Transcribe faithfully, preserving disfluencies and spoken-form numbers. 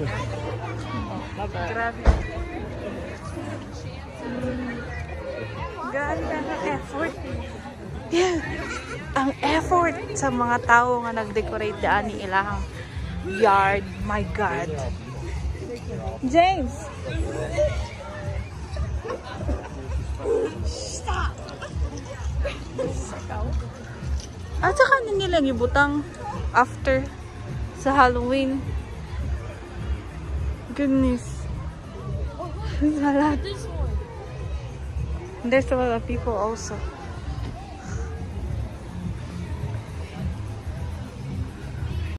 Grabe. Grabe ang effort. Yeah. Ang effort sa mga tao nga nag-decorate daan ni ilang yard. My God. James! Stop! At saka na nilang ibutang after sa Halloween. Goodness. There's a lot. There's a lot of people also.